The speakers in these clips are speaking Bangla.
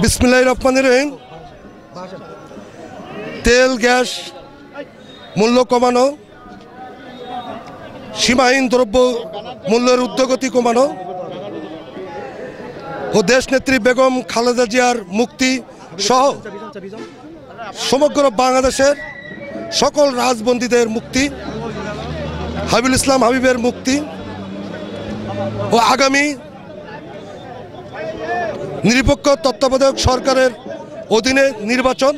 বিসমিল্লাহির রহমানির রহিম। তেল গ্যাস মূল্য কমানো, সীমাহীন দ্রব্য মূল্যের ঊর্ধ্বগতি কমানো ও দেশনেত্রী বেগম খালেদা জিয়ার মুক্তি সহ সমগ্র বাংলাদেশের সকল রাজবন্দীদের মুক্তি, হাবিবুল ইসলাম হাবিবের মুক্তি ও আগামী নিরপেক্ষ তত্ত্বাবধায়ক সরকারের অধীনে নির্বাচন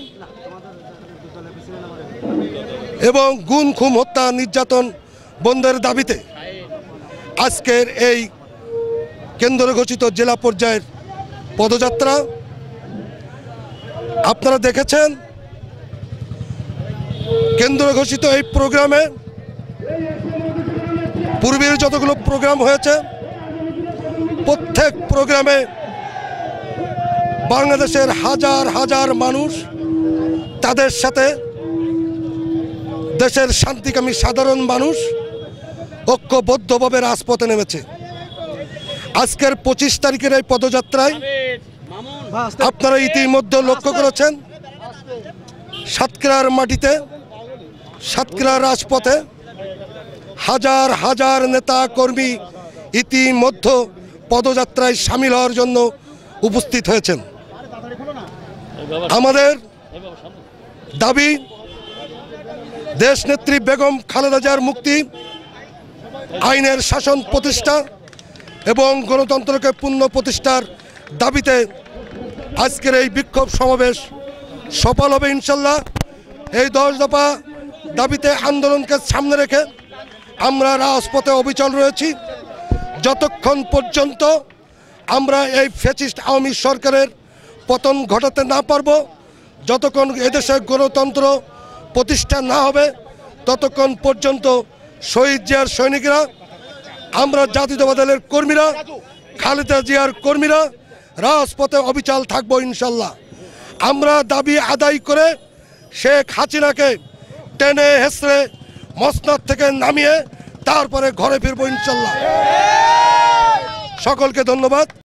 এবং গুম খুন হত্যা নির্যাতন বন্ধের দাবিতে আজকের এই কেন্দ্র ঘোষিত জেলা পর্যায়ের পদযাত্রা আপনারা দেখেছেন। কেন্দ্র ঘোষিত এই প্রোগ্রামে পূর্বের যতগুলো প্রোগ্রাম হয়েছে প্রত্যেক প্রোগ্রামে বাংলাদেশের হাজার হাজার মানুষ তাদের সাথে দেশের শান্তিকামী সাধারণ মানুষ ঐক্যবদ্ধভাবে রাজপথে নেমেছে। আজকের 25 তারিখের এই পদযাত্রায় আপনারা ইতিমধ্যে লক্ষ্য করেছেন সাতক্ষীরার মাটিতে, সাতক্ষীরার রাজপথে হাজার হাজার নেতা কর্মী ইতিমধ্যে পদযাত্রায় সামিল হওয়ার জন্য উপস্থিত হয়েছেন। আমাদের দাবি দেশনেত্রী বেগম খালেদা জিয়ার মুক্তি, আইনের শাসন প্রতিষ্ঠা এবং গণতন্ত্রকে পূর্ণ প্রতিষ্ঠার দাবিতে আজকের এই বিক্ষোভ সমাবেশ সফল হবে ইনশাল্লাহ। এই 10 দফা দাবিতে আন্দোলনকে সামনে রেখে আমরা রাজপথে অবিচল রয়েছি। যতক্ষণ পর্যন্ত আমরা এই ফ্যাসিস্ট আওয়ামী সরকারের পতন ঘটাতে না পারব, যতক্ষণ এদেশে গণতন্ত্র প্রতিষ্ঠা না হবে, ততক্ষণ পর্যন্ত শহীদ জিয়ার সৈনিকরা, আমরা জাতীয়তাবাদী দলের কর্মীরা, খালেদা জিয়ার কর্মীরা রাজপথে অবিচল থাকবো ইনশাল্লাহ। আমরা দাবি আদায় করে শেখ হাসিনাকে টেনে হেসড়ে মসনদ থেকে নামিয়ে তারপরে ঘরে ফিরবো ইনশাল্লাহ। সকলকে ধন্যবাদ।